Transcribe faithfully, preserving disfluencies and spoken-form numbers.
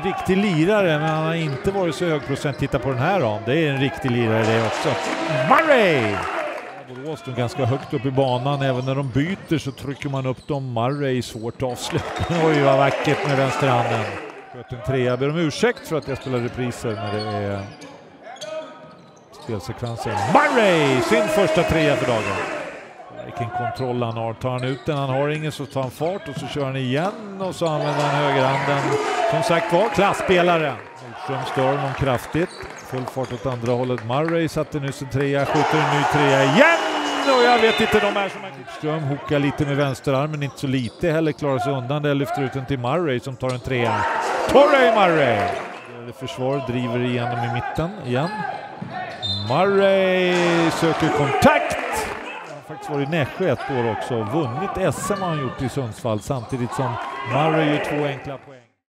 riktig lirare, men han har inte varit så hög procent. Titta på den här ram, det är en riktig lirare det också. Murray! Borås står ganska högt upp i banan, även när de byter så trycker man upp dem. Murray är svårt avslut. Oj, vad vackert med vänsterhanden. Sköt en trea, ber om ursäkt för att jag spelar repriser när det är spelsekvenser. Murray, sin första trea för dagen. Vilken kontroll han har. Tar han ut den, han har ingen, så tar han fart och så kör han igen och så använder han högerhanden. Som sagt var, klassspelare. Nordström stör honom kraftigt. Full fart åt andra hållet. Murray satte nyss en trea, skjuter en ny trea igen! Och jag vet inte, de är som en Nordström hookar lite med vänsterarmen, inte så lite heller, klarar sig undan det. Lyfter ut den till Murray som tar en trea. Torrey Murray! Försvar driver igenom i mitten igen. Murray söker kontakt! Han har faktiskt varit i Nässjö ett år också. Vunnit S M har han gjort i Sundsvall samtidigt som Murray gör två enkla poäng.